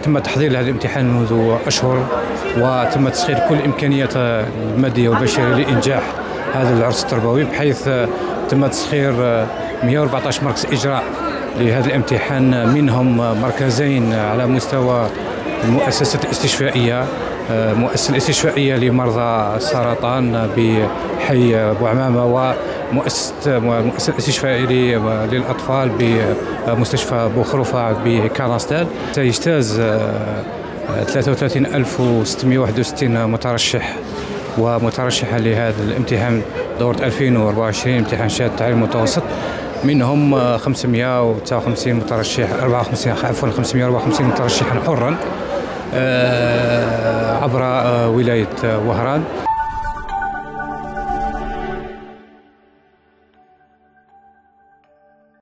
تم تحضير هذا الامتحان منذ أشهر، وتم تسخير كل الإمكانيات المادية والبشرية لإنجاح هذا العرس التربوي، بحيث تم تسخير 114 مركز إجراء لهذا الامتحان، منهم مركزين على مستوى المؤسسة الاستشفائية، مؤسسة الاستشفائية لمرضى السرطان بحي أبو عمامة، ومؤسسة الاستشفائية للأطفال بمستشفى بوخروفة بكرنستال. سيجتاز 33661 مترشح ومترشحة لهذا الامتحان دورة 2024 امتحان شهادة التعليم المتوسط، منهم 559 مترشح 554 مترشحا حرا عبر ولاية وهران.